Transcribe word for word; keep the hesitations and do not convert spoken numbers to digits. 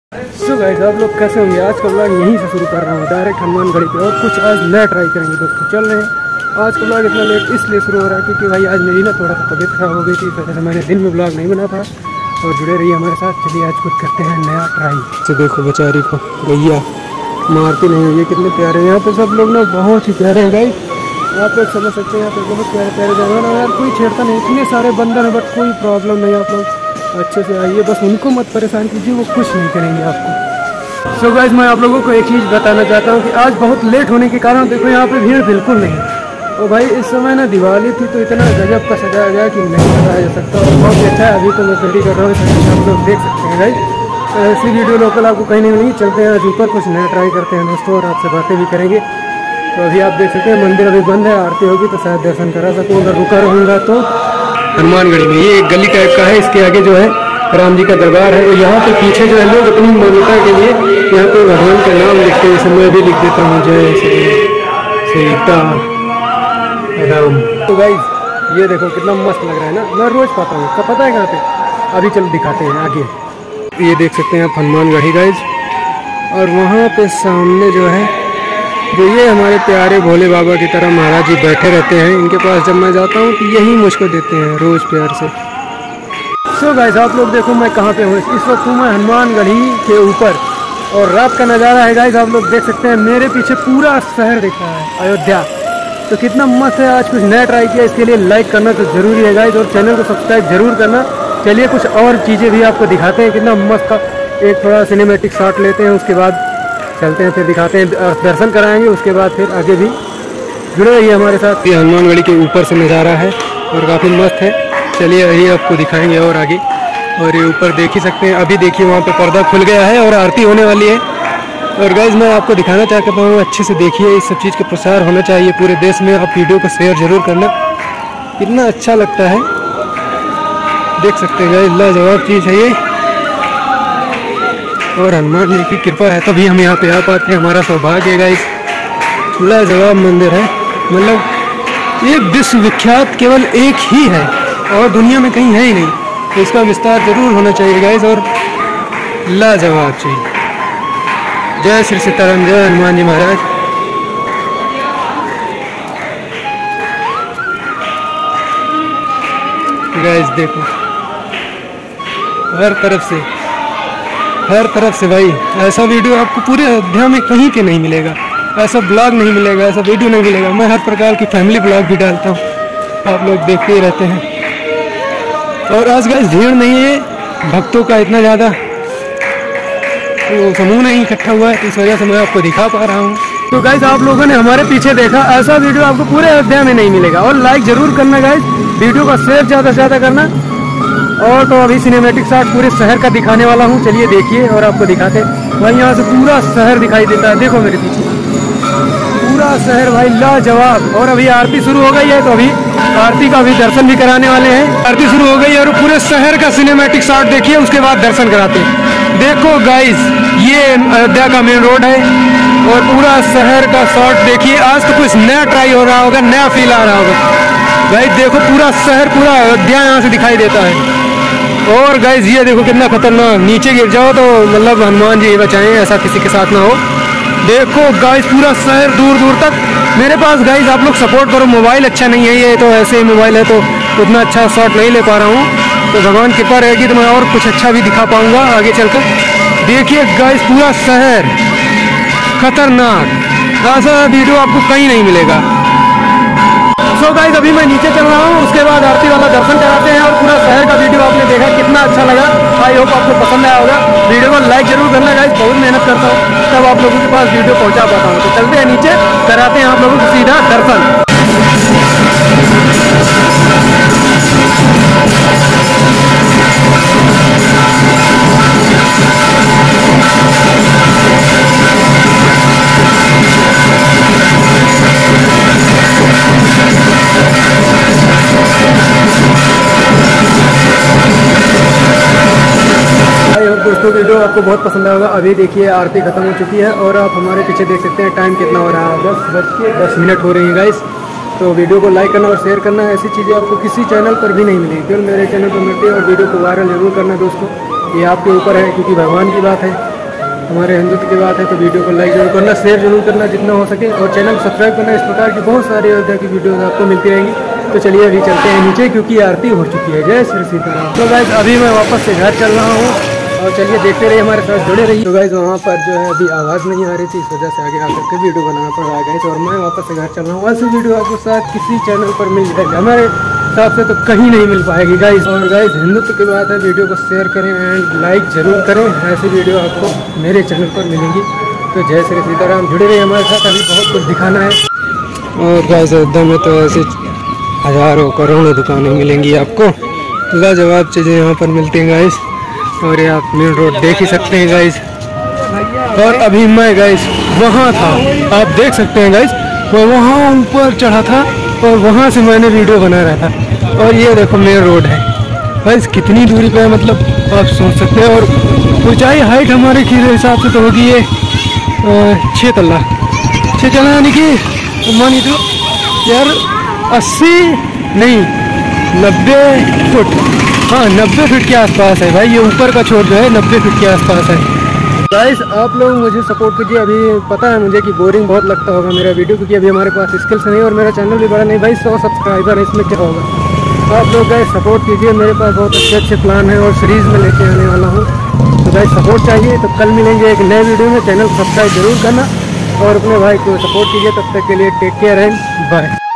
So guys आप लोग कैसे होंगे। आज का ब्लॉग यहीं से शुरू कर रहा हूँ, डायरेक्ट हनुमानगढ़ी पे, और कुछ आज नया ट्राई करेंगे दोस्तों। चल रहे हैं। आज का ब्लॉग इतना लेट इसलिए शुरू हो रहा है क्योंकि भाई आज मेरी ना थोड़ा सा तबीयत खराब हो गई थी, इस वजह से मैंने दिन में ब्लॉग नहीं बना था। और जुड़े रहिए हमारे साथ। चलिए आज कुछ करते हैं नया ट्राई। तो देखो बेचारी को गैया मारती नहीं है, ये कितने प्यारे हैं। यहाँ पे सब लोग ना बहुत ही प्यारे हैं गाइस, आप लोग समझ सकते हैं। यहाँ पे बहुत प्यारे प्यारे जानवर हैं यार, कोई छेड़ता नहीं। इतने सारे बंदर हैं बट कोई प्रॉब्लम नहीं। आप लोग अच्छे से आइए, बस उनको मत परेशान कीजिए, वो कुछ नहीं करेंगे आपको। सो so गाइस मैं आप लोगों को एक चीज़ बताना चाहता हूँ कि आज बहुत लेट होने के कारण देखो यहाँ पे भीड़ बिल्कुल नहीं है। और भाई इस समय ना दिवाली थी तो इतना गजब का सजाया गया कि नहीं बताया जा सकता, और बहुत अच्छा है। अभी तो मैं रेडी कर रहा हूँ, आप लोग देख सकते हैं गाइस। तो ऐसी वीडियो लोकल आपको कहीं नहीं मिलेगी। चलते हैं आज ऊपर, कुछ नया ट्राई करते हैं दोस्तों, और आपसे बातें भी करेंगे। तो अभी आप देख सकते हैं मंदिर अभी बंद है, आरती होगी तो शायद दर्शन करा सकूँ। अगर रुका रहूँगा तो हनुमानगढ़ी में ये एक गली टाइप का है, इसके आगे जो है राम जी का दरबार है। और यहाँ पे पीछे जो है लोग अपनी मान्यता के लिए यहाँ पे भगवान का नाम लिखते हैं। जैसे मैं भी लिख देता हूँ, जय श्री सीता राम। तो गाइस ये देखो कितना मस्त लग रहा है ना, मैं रोज पाता हूँ। कब पता है कहाँ पे? अभी चल दिखाते हैं आगे। ये देख सकते हैं आप हनुमानगढ़ी गाइस, और वहाँ पे सामने जो है जो ये हमारे प्यारे भोले बाबा की तरह महाराज जी बैठे रहते हैं। इनके पास जब मैं जाता हूँ तो यही मुझको देते हैं रोज प्यार से। सो so गाइस आप लोग देखो मैं कहाँ पे हूँ। इस वक्त हूँ मैं हनुमानगढ़ी के ऊपर, और रात का नज़ारा है गाइस। आप लोग देख सकते हैं मेरे पीछे पूरा शहर दिख रहा है, अयोध्या। तो कितना मस्त है। आज कुछ नया ट्राई किया, इसके लिए लाइक करना तो ज़रूरी है गाइस, और चैनल को सब्सक्राइब जरूर करना। चलिए कुछ और चीज़ें भी आपको दिखाते हैं। कितना मस्त का एक थोड़ा सिनेमेटिक शॉट लेते हैं, उसके बाद चलते हैं, फिर दिखाते हैं, दर्शन कराएंगे, उसके बाद फिर आगे भी जुड़े रहिए हमारे साथ। ये हनुमानगढ़ी के ऊपर से नज़ारा है और काफ़ी मस्त है। चलिए यही आपको दिखाएंगे और आगे। और ये ऊपर देख ही सकते हैं, अभी देखिए वहाँ पे पर्दा खुल गया है और आरती होने वाली है। और गाइस मैं आपको दिखाना चाहता हूँ, अच्छे से देखिए, इस सब चीज़ का प्रसार होना चाहिए पूरे देश में। आप वीडियो को शेयर जरूर करना, कितना अच्छा लगता है। देख सकते हैं गाइस लाजवाब चीज़ है ये, और हनुमान जी की कृपा है तभी हम यहाँ पे आ पाते हैं। हमारा सौभाग्य है गाइस। लाजवाब मंदिर है, मतलब ये विश्व विख्यात केवल एक ही है और दुनिया में कहीं है ही नहीं। तो इसका विस्तार जरूर होना चाहिए गाइस, और लाजवाब चीज। जय श्री सीताराम, जय हनुमान जी महाराज। गाइस देखो हर तरफ से हर तरफ से भाई ऐसा वीडियो आपको पूरे अयोध्या में कहीं पे नहीं मिलेगा। ऐसा ब्लॉग नहीं मिलेगा, ऐसा वीडियो नहीं मिलेगा। मैं हर प्रकार की फैमिली ब्लॉग भी डालता हूँ, आप लोग देखते ही रहते हैं। और आज गाइस भीड़ नहीं है भक्तों का इतना ज़्यादा, तो समूह नहीं इकट्ठा हुआ है, तो इस वजह से मैं आपको दिखा पा रहा हूँ। तो गाइस आप लोगों ने हमारे पीछे देखा, ऐसा वीडियो आपको पूरे अयोध्या में नहीं मिलेगा। और लाइक जरूर करना गाइस, वीडियो का शेयर ज़्यादा से ज़्यादा करना। और तो अभी सिनेमेटिक शॉट पूरे शहर का दिखाने वाला हूँ, चलिए देखिए और आपको दिखाते। भाई यहाँ से पूरा शहर दिखाई देता है, देखो मेरे पीछे पूरा शहर भाई लाजवाब। और अभी आरती शुरू हो गई है, तो अभी आरती का भी दर्शन भी कराने वाले हैं। आरती शुरू हो गई है और पूरे शहर का सिनेमैटिक शॉट देखिए, उसके बाद दर्शन कराते हैं। देखो गाइस ये अयोध्या का मेन रोड है और पूरा शहर का शॉट देखिए। आज तो कुछ नया ट्राई हो रहा होगा, नया फील आ रहा होगा गाइस। देखो पूरा शहर, पूरा अयोध्या यहाँ से दिखाई देता है। और गाइस ये देखो कितना खतरनाक, नीचे गिर जाओ तो मतलब हनुमान जी बचाएं, ऐसा किसी के साथ ना हो। देखो गाइस पूरा शहर दूर दूर तक। मेरे पास गाइस आप लोग सपोर्ट करो, मोबाइल अच्छा नहीं है ये, तो ऐसे ही मोबाइल है तो उतना अच्छा शॉट नहीं ले पा रहा हूँ। तो भगवान कृपा रहेगी तो मैं और कुछ अच्छा भी दिखा पाऊँगा आगे चलकर। देखिए गाइस पूरा शहर खतरनाक, ऐसा वीडियो आपको कहीं नहीं मिलेगा। सो गाइस अभी मैं नीचे चल रहा हूँ, उसके बाद आरती वाला दर्शन कराते हैं। और पूरा शहर का वीडियो आपने देखा, कितना अच्छा लगा। आई होप आपको पसंद आया होगा। वीडियो को लाइक जरूर करना गाइस, बहुत मेहनत करता हूँ तब आप लोगों के पास वीडियो पहुँचा पाता हूँ। तो चलते हैं नीचे, कराते हैं आप लोगों को सीधा दर्शन। दोस्तों वीडियो आपको बहुत पसंद आएगा। अभी देखिए आरती खत्म हो चुकी है और आप हमारे पीछे देख सकते हैं टाइम कितना हो रहा है, दस बज के दस मिनट हो रही है गाइस। तो वीडियो को लाइक करना और शेयर करना, ऐसी चीज़ें आपको किसी चैनल पर भी नहीं मिलेगी, केवल मेरे चैनल पर मिलती है। और वीडियो को वायरल जरूर करना दोस्तों, ये आपके ऊपर है क्योंकि भगवान की बात है। हमारे हिंदुत्व की बात है तो वीडियो को लाइक जरूर करना, शेयर जरूर करना जितना हो सके, और चैनल को सब्सक्राइब करना। इस प्रकार की बहुत सारी अयोध्या की वीडियोज़ आपको मिलती रहेंगी। तो चलिए अभी चलते हैं नीचे, क्योंकि आरती हो चुकी है। जय श्री सीताराम। तो गाइस अभी मैं वापस से घर चल रहा हूँ, और चलिए देखते रहिए, हमारे साथ जुड़े रहिए। तो गाइस वहाँ पर जो है अभी आवाज़ नहीं आ रही थी, इस वजह से आगे आकर के वीडियो बनाना पड़ रहा है गाइस। और मैं वापस से घर चल रहा हूँ। ऐसी वीडियो आपको साथ किसी चैनल पर मिल जाएगी, हमारे हिसाब से तो कहीं नहीं मिल पाएगी गाइस। और गाइस हिंदुत्व की बात है, वीडियो को शेयर करें एंड लाइक जरूर करें। ऐसी वीडियो आपको मेरे चैनल पर मिलेंगी। तो जय श्री सीताराम, जुड़े रहिए हमारे साथ, अभी बहुत कुछ दिखाना है। और गाइस अयोध्या में तो ऐसे हज़ारों करोड़ों दुकानें मिलेंगी आपको, लाजवाब चीज़ें यहाँ पर मिलती हैं गाइस। और ये आप मेन रोड देख ही सकते हैं गाइस। और अभी मैं गाइस वहाँ था, आप देख सकते हैं गाइस, मैं वहाँ ऊपर चढ़ा था और वहाँ से मैंने वीडियो बना रहा था। और ये देखो मेन रोड है गाइस, कितनी दूरी पे है, मतलब आप सोच सकते हैं। और ऊंचाई हाइट हमारे हिसाब से तो होगी ये छः तल्ला छः तल्ला यानी कि मानी तो यार अस्सी नहीं नब्बे फुट, हाँ नब्बे फीट के आसपास है भाई। ये ऊपर का छोर जो है नब्बे फीट के आसपास है गाइस। आप लोग मुझे सपोर्ट कीजिए। अभी पता है मुझे कि बोरिंग बहुत लगता होगा मेरा वीडियो, क्योंकि अभी हमारे पास स्किल्स नहीं और मेरा चैनल भी बड़ा नहीं भाई। सौ सब्सक्राइबर है, इसमें क्या होगा। आप लोग गाइस सपोर्ट कीजिए, मेरे पास बहुत अच्छे अच्छे प्लान हैं और सीरीज़ में लेके आने वाला हूँ। तो गाइस सपोर्ट चाहिए। तो कल मिलेंगे एक नए वीडियो में, चैनल को सब्सक्राइब जरूर करना और अपने भाई को सपोर्ट कीजिए। तब तक के लिए टेक केयर एंड बाय।